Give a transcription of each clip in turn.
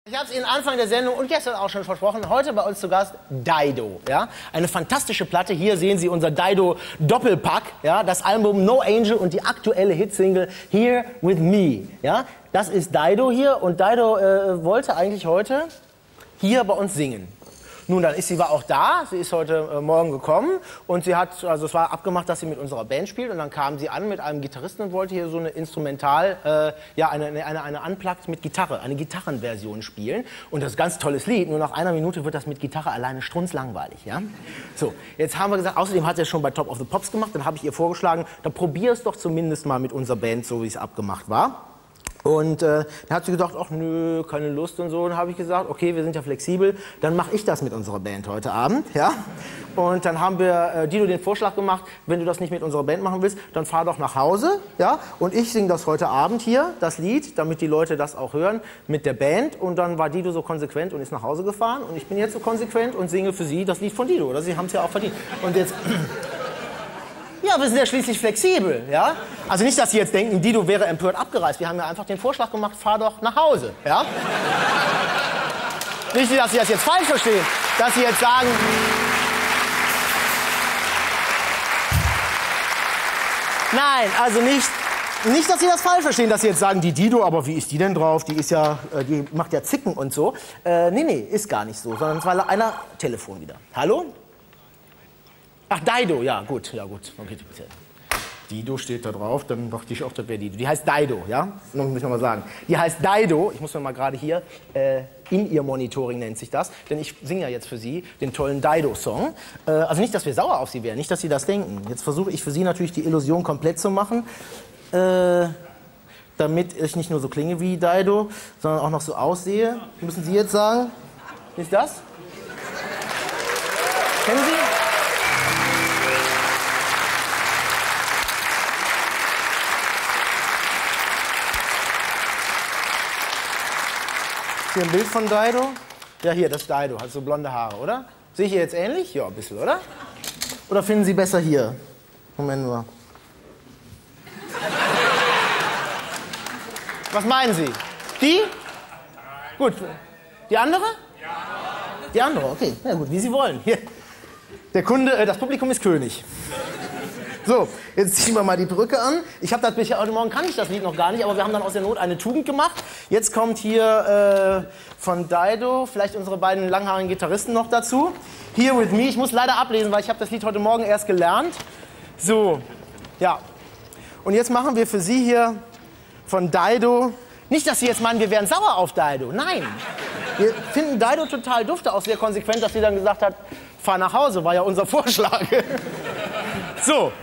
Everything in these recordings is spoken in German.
Ich habe es Ihnen Anfang der Sendung und gestern auch schon versprochen. Heute bei uns zu Gast Dido. Ja? Eine fantastische Platte. Hier sehen Sie unser Dido-Doppelpack. Ja? Das Album No Angel und die aktuelle Hitsingle Here With Me. Ja? Das ist Dido hier und Dido wollte eigentlich heute hier bei uns singen. Nun, dann war auch da, sie ist heute Morgen gekommen und sie hat, also es war abgemacht, dass sie mit unserer Band spielt und dann kam sie an mit einem Gitarristen und wollte hier so eine Instrumental, eine Unplugged mit Gitarre, eine Gitarrenversion spielen und das ist ein ganz tolles Lied, nur nach einer Minute wird das mit Gitarre alleine strunzlangweilig, ja. So, jetzt haben wir gesagt, außerdem hat sie es schon bei Top of the Pops gemacht, dann habe ich ihr vorgeschlagen, dann probier es doch zumindest mal mit unserer Band, so wie es abgemacht war. Und dann hat sie gesagt, ach nö, keine Lust und so. Und dann habe ich gesagt, okay, wir sind ja flexibel, dann mache ich das mit unserer Band heute Abend, ja. Und dann haben wir Dido den Vorschlag gemacht, wenn du das nicht mit unserer Band machen willst, dann fahr doch nach Hause, ja. Und ich singe das heute Abend hier, das Lied, damit die Leute das auch hören, mit der Band. Und dann war Dido so konsequent und ist nach Hause gefahren. Und ich bin jetzt so konsequent und singe für sie das Lied von Dido. Oder sie haben es ja auch verdient. Und jetzt... Ja, wir sind ja schließlich flexibel, ja? Also nicht, dass Sie jetzt denken, Dido wäre empört abgereist. Wir haben ja einfach den Vorschlag gemacht, fahr doch nach Hause, ja? Nicht, dass Sie das jetzt falsch verstehen, dass Sie jetzt sagen... Nein, also nicht, dass Sie das falsch verstehen, dass Sie jetzt sagen, die Dido, aber wie ist die denn drauf? Die ist ja, die macht ja Zicken und so. Nee, ist gar nicht so, sondern es war einer Telefon wieder. Hallo? Ach, Dido, ja gut. Okay. Dido steht da drauf, dann dachte ich auch, das wäre Dido. Die heißt Dido, ja? Muss ich noch mal sagen. Die heißt Dido, ich muss mir mal gerade hier, in ihr Monitoring nennt sich das, denn ich singe ja jetzt für Sie den tollen Dido-Song. Also nicht, dass wir sauer auf Sie wären, nicht, dass Sie das denken. Jetzt versuche ich für Sie natürlich die Illusion komplett zu machen, damit ich nicht nur so klinge wie Dido, sondern auch noch so aussehe. Müssen Sie jetzt sagen? Ist das? Kennen Sie? Hier ein Bild von Dido. Ja, hier, das ist Dido, hat so blonde Haare, oder? Sehe ich hier jetzt ähnlich? Ja, ein bisschen, oder? Oder finden Sie besser hier? Moment nur. Was meinen Sie? Die? Gut. Die andere? Ja. Die andere, okay. Ja gut, wie Sie wollen. Hier. Der Kunde, das Publikum ist König. So, jetzt ziehen wir mal die Perücke an. Ich habe das bisher, heute Morgen kannte ich das Lied noch gar nicht, aber wir haben dann aus der Not eine Tugend gemacht. Jetzt kommt hier von Dido, vielleicht unsere beiden langhaarigen Gitarristen noch dazu. Here With Me, ich muss leider ablesen, weil ich habe das Lied heute Morgen erst gelernt. So, ja. Und jetzt machen wir für Sie hier von Dido, nicht, dass Sie jetzt meinen, wir wären sauer auf Dido, nein. Wir finden Dido total dufte, auch sehr konsequent, dass sie dann gesagt hat, fahr nach Hause, war ja unser Vorschlag. So.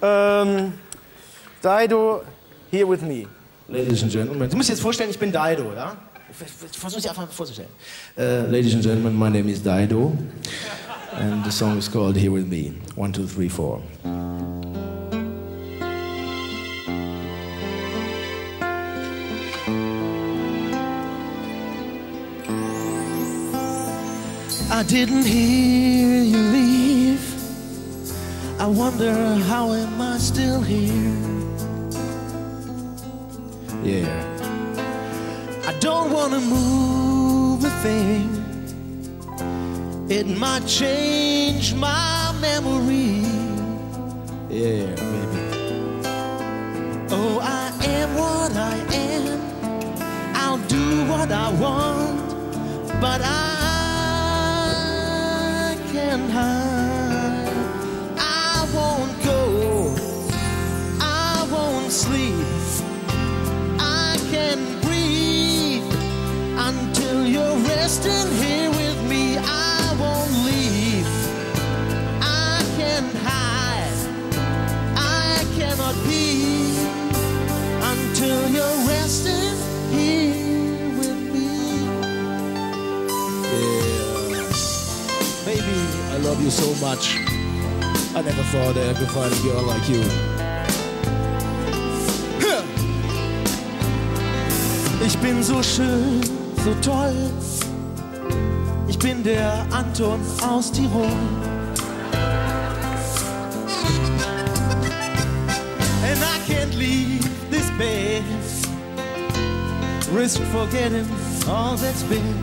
Dido, Here With Me. Ladies and Gentlemen. Sie müssen sich jetzt vorstellen, ich bin Dido, ja? Ich versuche Sie einfach mal vorzustellen. Ladies and Gentlemen, my name is Dido. And the song is called Here With Me. 1, 2, 3, 4. I didn't hear you leave. I wonder how am I still here? Yeah. I don't want to move a thing. It might change my memory. Yeah, baby. Oh, I am what I am. I'll do what I want, but I can't hide. I won't go, I won't sleep, I can't breathe until you're resting here with me. I won't leave, I can't hide, I cannot be until you're resting here with me. Yeah, baby, I love you so much. I never thought I could find a girl like you. Ich bin so schön, so toll. Ich bin der Anton aus Tirol. And I can't leave this bed. Risk forgetting all that's been.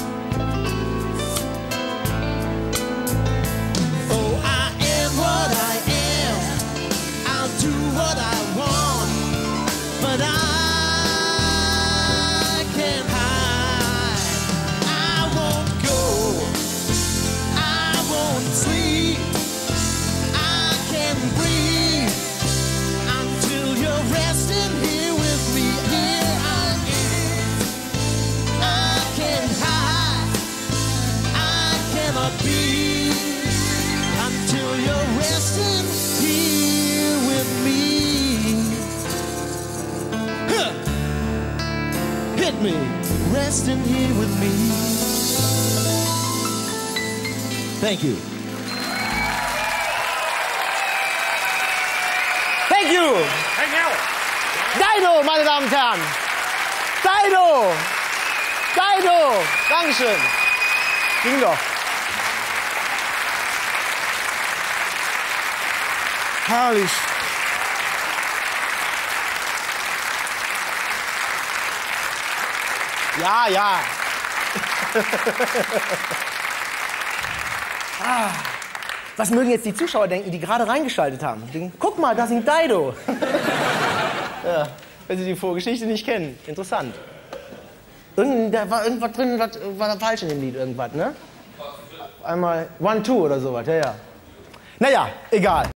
Oh, I am what I am. I'll do what I want, but I can't hide. I won't go. I won't sleep. I can't breathe until you're resting here with me. Here I am. I can't hide. I cannot be until you're resting here with me. Huh. Hit me, resting here with me. Thank you. Thank you. Thank you. Dido, meine Damen und Herren. Dido. Dido. Dankeschön. Ging doch. Herrlich. Ja, ja. Was mögen jetzt die Zuschauer denken, die gerade reingeschaltet haben? Die denken, guck mal, da singt Dido. Ja, wenn sie die Vorgeschichte nicht kennen. Interessant. Da war irgendwas drin, was war da falsch in dem Lied, irgendwas, ne? Einmal 1, 2 oder sowas, ja, ja. Naja, egal.